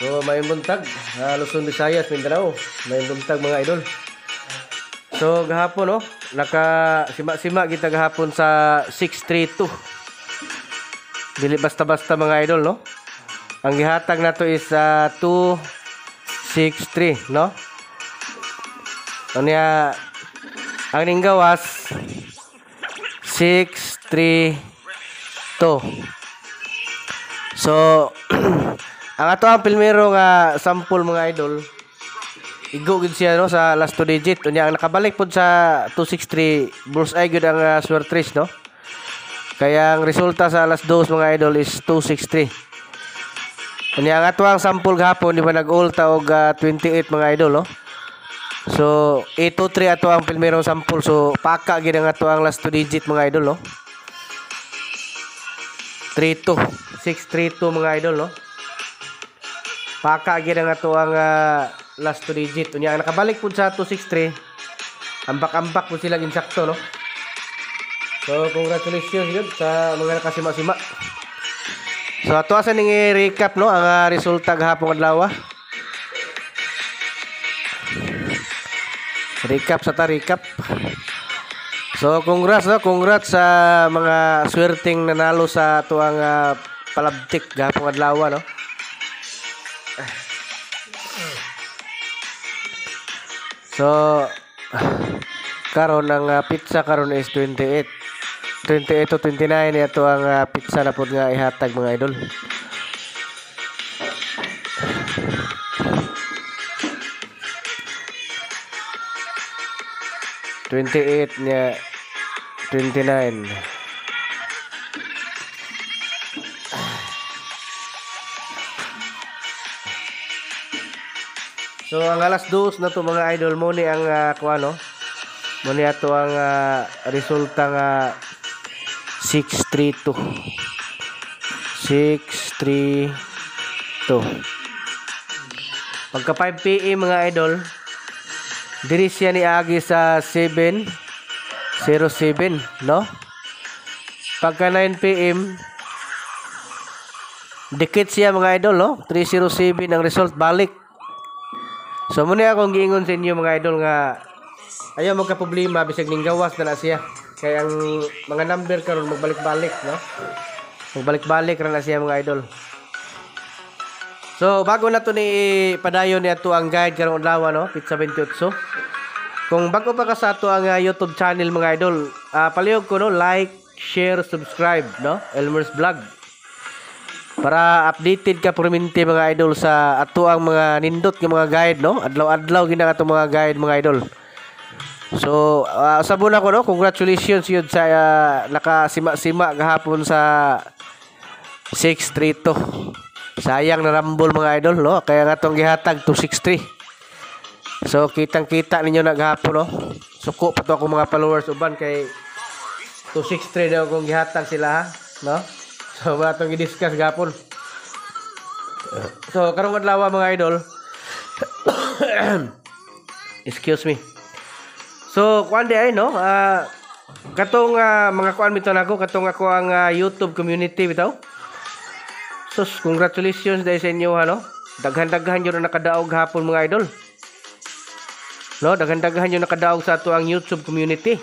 So may buntag, Luzon, Visayas, Mindanao. May buntag mga idol. So gahapon no, naka sima-sima kita gahapon sa 632. Dili basta-basta mga idol no. Ang gihatag nato is 263 no. Unya ang ninggawas 632. So ang ato ang pilmero nga sample mga idol, igo gid siya no sa last 2 digit. Unya ang nakabalik pod sa 263 bullseye gud ang swertres no. Kaya ang resulta sa last 2 mga idol is 263. Unya ang ato ang sample gahapon di ba nag-ulta og 28 mga idol no. So 823 ato ang pilmerong sample. So paka gid ang ato ang last 2 digit mga idol no. 32 632 mga idol no. Paka gid ang ato ang last 2 digit. Unya ang nakabalik pud sa 263. Ambak-ambak pud sila insakto no. So congratulations yun sa mga nakasima-sima. So ato asa ning recap no ang resulta gahapon adlaw. Recap sa recap. So congrats no, congrats sa mga swerting nanalo sa ato ang palabtik gahapon adlaw no. So karon ang pizza karon is 28 to 29 ito ang pizza na pod nga ihatag mga idol. niya 29. So ang alas 2 na to mga idol mo ni ang kuano. Mo ni ato ang resulta nga 632. 632. Pagka 5 PM mga idol, diri siya ni agi sa 707 no. Pagka 9 PM dikit siya mga idol no. 307 ang result balik. So muna akong giingon sa inyo mga idol nga ayaw magka problema bisag ning gawas na siya. Kaya ang mga number karon magbalik-balik no. Magbalik-balik ra na siya mga idol. So bago na to ni padayon ni ato ang guide karong adlaw no, Pizza 28. Kung bago pa ka sa ato ang YouTube channel mga idol, palihog ko no, like, share, subscribe no, Elmer's Vlog. Para updated ka permanente mga idol sa ato ang mga nindot nga mga guide no. Adlaw-adlaw gina ato mga guide mga idol. So sabon ako no, congratulations yun sa nakasima-sima gahapon sa 632. Sayang na rambol mga idol no, kaya nga tong gihatag 263. So kitang-kita ninyo na gahapon no. Suko pa to ako mga followers uban kay 263 daw kung gihatag sila ha no. So wala itong i-discuss gapon. So karong adlaw mga idol excuse me. So kuan di ay no, katong mga kuan bitaw nako, katong ako ang YouTube community bitaw. So congratulations dahil sa inyo ha no. Daghan-daghan yo na nakadaog hapon mga idol. No, daghan-daghan yo nakadaog sa ato ang YouTube community.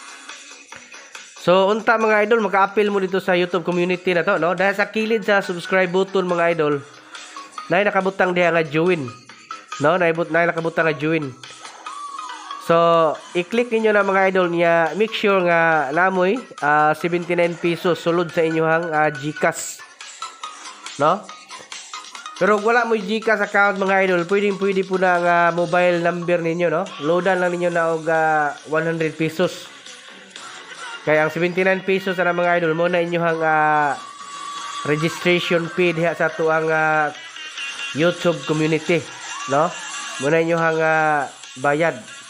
So unta mga idol, maka-appeal mo dito sa YouTube community na to no. Dahil sa kilid sa subscribe button mga idol, nay nakabutang diha nga join. No, nay nakabutang nga join. So i-click niyo na mga idol niya, make sure nga namoy 79 pesos sulod sa inyohang GCash. No? Pero wala mo GCash account mga idol, pwede po na ang mobile number ninyo no. Loadan lang ninyo na og 100 pesos. Kaya ang 79 pesos na mga idol mo na inyohang registration fee diha sa ato ang YouTube community, no? Muna inyohang bayad.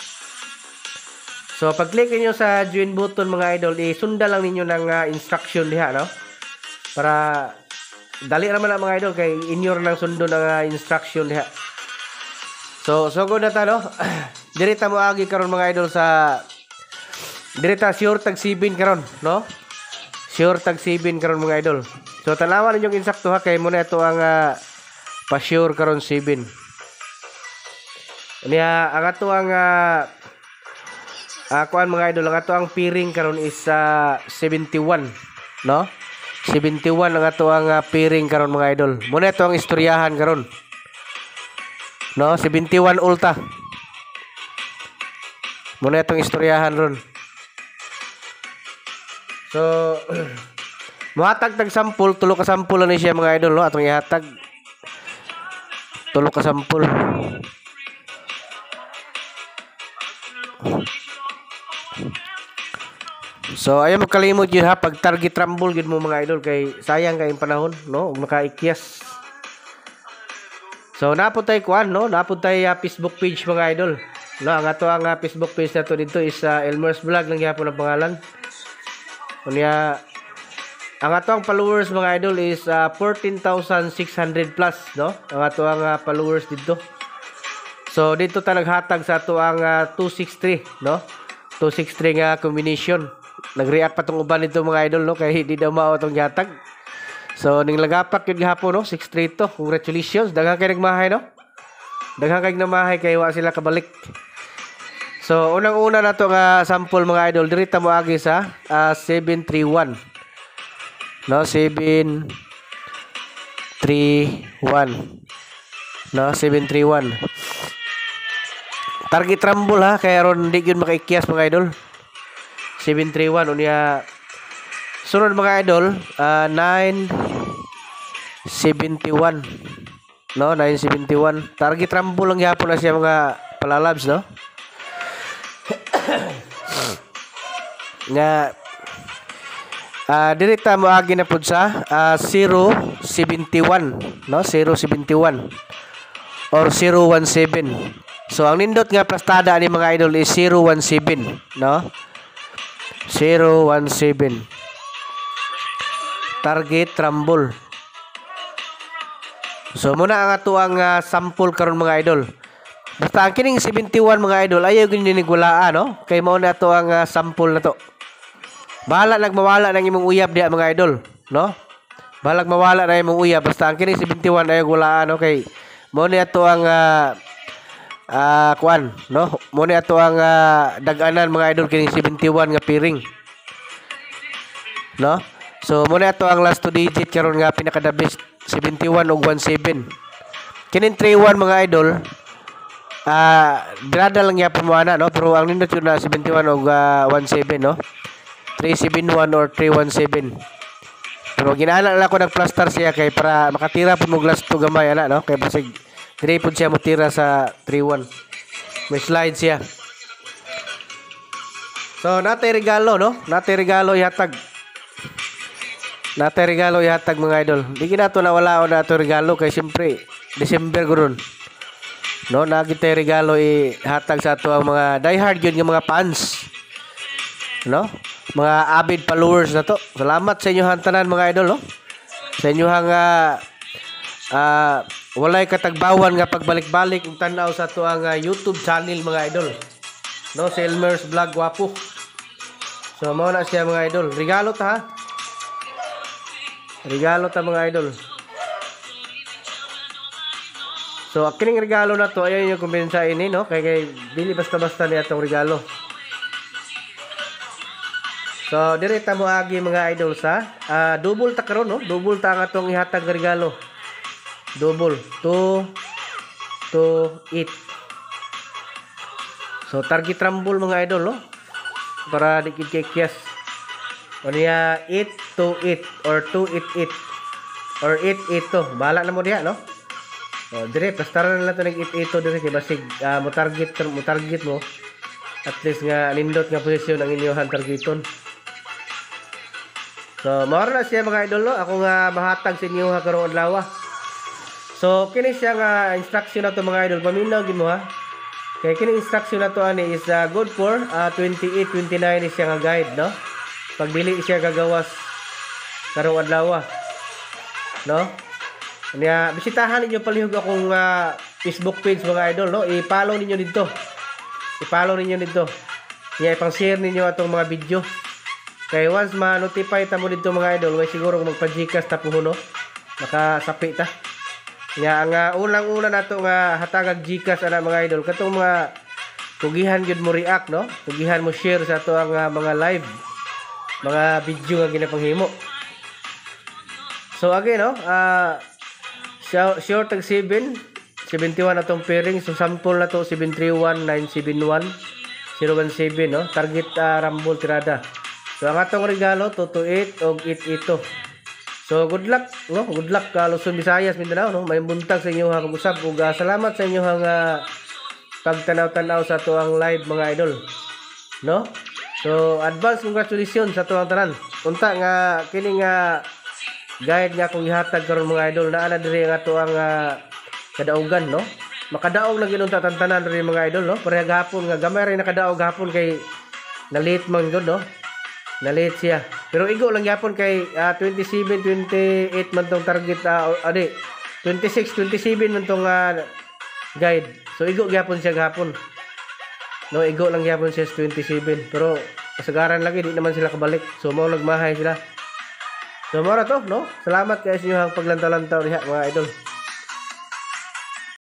So pag-click niyo sa join button mga idol, isunda lang ninyo ng instruction diha, no? Para dali naman mga idol kay inyo lang sundo ng instruction diha. So go na ta no. Direta mo agi karon mga idol sa direta sure tag 7 karon, no? Sure tag 7 karon mga idol. So tanawan ninyong insakto ha kay muna ito ang Pa-sure karon 7. Niya ang ato ang kuan mga idol, ang ato ang piring karon is 71, no? 71 ang ato ang piring karon mga idol. Muna ito ang istoryahan karon. No, 71 ulta. Muna itong istoryahan ron. So muhatag tag sampul, tulo ka sampul na siya mga idol, no? Atong ihatag. Tulo ka sampul. So ayaw mo kalimot yun ha, pag target rumble yun mo mga idol, kay sayang kayong panahon, no? Ug makaikyas. So napuntay kuan, no? Napuntay Facebook page mga idol. No, ang ato ang Facebook page nato dito is Elmer's Vlog lang gyapon ang pangalan. Kunya ang ato ang followers mga idol is 14,600 plus, no? Ang ato ang followers dito. So dito ta naghatag sa ato ang 263, no? 263 nga combination. Nag-react pa tong uban nito mga idol, no? Kay di daw mao tong gihatag. So ning lagapak yun gihapon, no? 632 to. Congratulations. Daghang kay nagmahay, no? Daghang kay nagmahay kay wa sila kabalik. So unang-una na to nga sample mga idol, diri ta moagi sa 731. No, 731. No, 731. Target rumble ha, kaya ron di gyud makaikyas mga idol. 731 unya. Sunod mga idol, 971. No, 971. Target rumble lang gyapon na siya mga palalabs, no? Nga dirita mo agi na pud sa 071, no? 071 or 017. So ang nindot nga plastada ni mga idol is 017, no? 017. Target rumble. So muna ang ato ang sample karon mga idol. Basta ang kining 71 mga idol ayaw gyud nigulaan, no? Kay mao na ato ang sample na to. Bahala nagmawala nang imong uyab diha mga idol, no? Bahala mawala na imong uyab basta ang kining 71 ayaw gulaan, no? Kay mao ni ato ang kuan, no? Mao ni ato ang dag-anan mga idol kining 71 nga piring. No? So muna ito ang last 2 digit karon nga pinaka the best 71 ug 17. Kinin 31 mga idol brada lang ya pumuana, no? Pero ang nindot yun na 71 ug 17, no? 371 or 317. Pero ginala lang ko nagplaster siya kay para makatira pud mo glass to gamay ana, no? Kay basig dire pud siya motira sa 31. May slide siya. So natay regalo, no? Natay regalo ihatag. Natay regalo ihatag mga idol. Di ginato na wala o na ato regalo kay siyempre December gurun. No, nagitay regalo ihatag sa ato ang mga diehard yun nga mga fans. No? Mga avid followers na to. Salamat sa inyo tanan mga idol, no? Sa inyo walay katagbawan nga pagbalik-balik ug tan-aw sa ato ang YouTube channel mga idol. No, si Elmer's Vlog Wapo. So mao na siya mga idol. Regalo ta ha. Regalo ta mga idol. So kining regalo na to ayon yung kumbensa ini, no? Kay dili basta-basta ni atong regalo. So dire ta mo agi mga idol sa double ta karon, no? Double ta ang atong ihatag regalo. Double 2 8. So target rumble mga idol, no? Para dikit kay kias. O niya 828 or 288 or 88 to. Bahala na mo diha, no? O dire plastaran na lang to ng 88 to dire kay basig mo target mo. At least nga nindot nga posisyon ang inyohan targeton. So mao na siya mga idol, no? Ako nga mahatag sa inyo karong adlaw. So kini siya nga instruction na to mga idol. Paminaw gid mo ha. Kay kini instruction na to ani is good for 28-29 is siya nga guide, no? Pag dili siya gagawas karong adlaw, no? Kanya bisitahan ninyo palihog akong Facebook page mga idol, no? I-follow ninyo dito. I-follow ninyo dito. Kaya ipang-share ninyo atong mga video. Kay once ma-notify ta mo dito mga idol, way siguro magpa-Gcash ta po, no? Nakasapi ta. Nga ang unang-una nato nga hatagag GCash ana mga idol katong mga tugihan gyud mo react no, tugihan mo share sa ato ang mga live, mga video nga ginapanghimo. So again no, short tag 71 atong pairing, so sample na to 731-971-017 no, target rumble tirada. So ang atong regalo 228 og 8 So good luck no, good luck Luzon, Visayas, Mindanao no. May buntag sa inyo pag-usab ug salamat sa inyo pagtanaw-tanaw sa tuang live mga idol no. So advance congratulations sa tuang tanan. Unta nga kini nga guide nga kung ihatag karon mga idol na ana diri nga tuang kadaugan no. Makadaog lang ginunta tantanan diri mga idol no. Pareha gahapon nga gamay ray nakadaog gahapon kay na late man gud no. Na late siya. Pero igo lang gyapon kay 27 28 man tong target 26 27 man tong guide. So igo gyapon siya gahapon. No, igo lang gyapon siya 27. Pero kasagaran lagi di naman sila kabalik. So mao nagmahay sila. So mao ra to no. Salamat kay sa inyo ang paglantaw-lantaw diha mga idol.